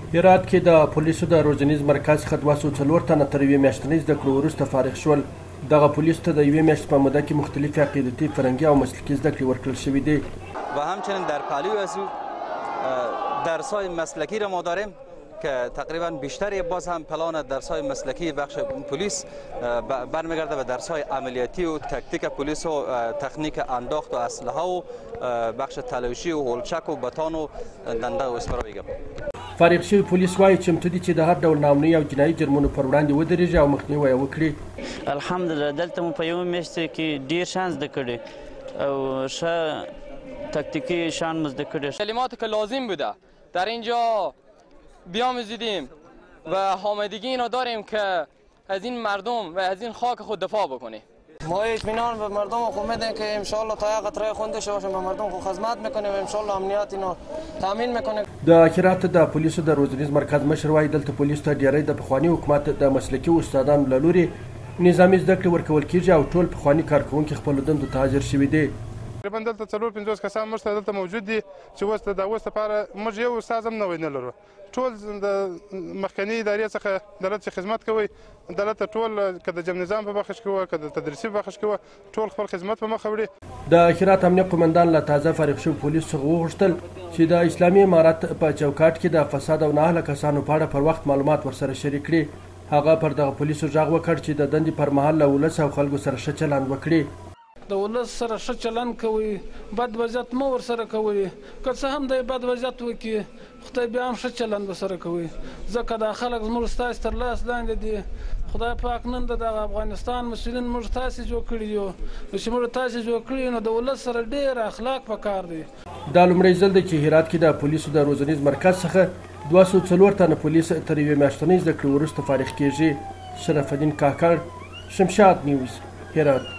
هرات کې د پولیسو د روزنیز مرکز څخه 204 تنه تر یوې میاشتنۍ زده کړو وروسته فارغ شول. دغه پولیسو ته د یوې میاشتې په موده کې مختلفې عقیدتي، فرهنګي او مسلکي زده کړې ورکړل شوې دي. و همچنین در پهلوی از او درس‌های مسلکی را ما داریم که تقریبا بیشتری باز هم پلان درس‌های مسلکی بخش پلیس برمیگرده به درس‌های عملیاتی و تکتیک پلیس و تکنیک انداخت و اسلحه و بخش تلاشی و هولچک و بتان و دنده و اسپرایګ. فارغ شوي پولیس وایي چمتو دي چې د هر ډول ناامنۍ او جنایي جرمونو پر وړاندې ودرېږي او مخنیوی یې وکړي. الحمدلله دلته مو په یوه میاشت کې ډېر شان زده کړی او ښه تکتیکی شان مو زده کړی. کلماتی که لازم بوده در اینجا بیاموزیدیم و حامدگی اینو داریم که از این مردم و از این خاک خود دفاع بکنیم. ما اطمینان به مردم خود میدیم که انشالله تا یک قطره خون داشته باشیم، به مردم خود خدمت میکنیم و انشالله امنیت اینو تامین میکنیم. د هرات د پولیسو د روزنیز مرکز مشر وایي دلته پولیسو ته ډیری د پخواني حکومت د مسلکي استادانو له لوري نظامي زده کړې ورکول کیږي او ټول پخواني کارکوونکي خپلو دندو ته حاضر شوي دي. تقریبا دلته 4-5 کسان موږ ته دلته موجود دي چې اوس لپاره موږ یو استاد هم نوی نه لرو. ټول د مخکني ادارې څخه دلته خدمت کوي، دلته ټول که د جمع نظام په برخه کې وه که د تدریسي په برخه کې وه ټول خپل خدمت په مخه وړي. د هرات امنیه قومندان له تازه فارغ شوي پولیسو څخه وغوښتل چې د اسلامي امارت په چوکاټ کې د فساد او نااهله کسانو په اړه پر وخت معلومات ورسره شریک کړي. هغه پر دغه پولیسو غږ وکړ چې د دندې پر مهال له ولس او خلکو سره ښه چلند وکړي. د ولس سره ښه چلند کوئ، بد وضعیت مه ورسره کوئ، که څه هم دی بد وضعیت وکړي خدای بیا هم ښه چلند ورسره کوئ، ځکه دا خلک زموږ ستاسې تر لاس لاندې دي. خدای پاک نن د دغه افغانستان مسؤلین موږ تاسې جوړ کړي یو، نو چې موږ تاسې جوړ کړي یو نو د ولس سره ډېر اخلاق پکار دی. دا لومړی ځل دی چې هرات کې د پولیسو د روزنیز مرکز څخه 204 تنه پولیس تر یوې میاشتنۍ زده کړې وروسته فارغ کیږي. شرف الدین کاکړ، شمشاد نیوز، هرات.